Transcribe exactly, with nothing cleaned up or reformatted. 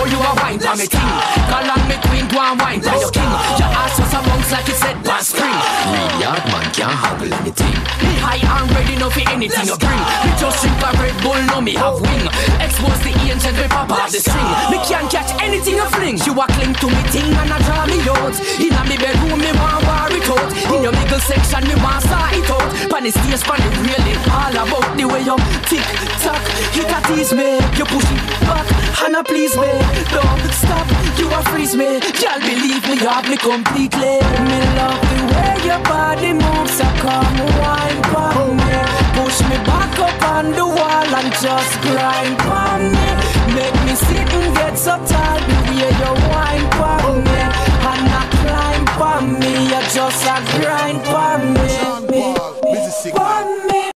how you a wine for me ting. Call on me queen, go and wine for your king. Your ass was a bounce like it said past spring. Real yard man can't handle anything. Me high and ready now for anything you bring. Me just drink a Red Bull, now me have wing. Expose the ancient, me pop off the string. Me can't catch anything you fling. You a cling to me ting and a draw me out. Inna me bedroom me want war it out. In your middle section me want saw it out. Pan the stage, pan the railing. All about the way you tick tock. You can tease me, you push it back. Hannah please me, don't stop. You a freeze me, y'all believe me, you have me completely. Me love the way your body moves. So come wine for me. Push me back up on the wall and just grind for me. Make me sit and get so tired the way you wine for me. And not climb for me, you just a grind for me. For me.